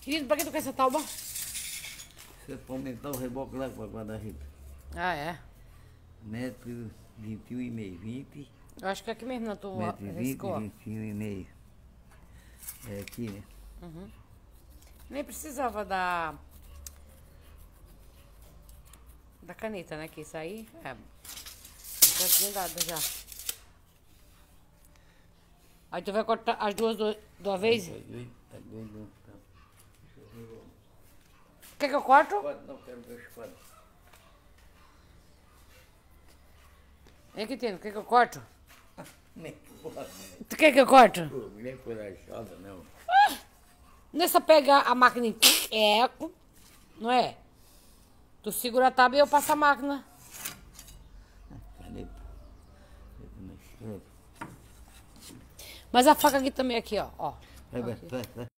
Querido, pra que tu quer essa tábua? Você pode aumentar o reboque lá com a guarda-roupa. Ah, é? 1,21,5 m. 20. Eu acho que é aqui mesmo na tua 1,20 m, riscou. 21,5 m. É aqui, né? Uhum. Nem precisava da caneta, né? Que isso aí já tinha dado já. Aí tu vai cortar as duas de uma vez? Quer que eu corto? Não, quero ver os quadros. É que tem, quer que eu corto? Nem pode. Tu quer que eu corto? Nem corajada, não. Nessa pega a máquina em eco, não é? Tu segura a tábua e eu passo a máquina. Mas a faca aqui também, aqui, ó. Vai.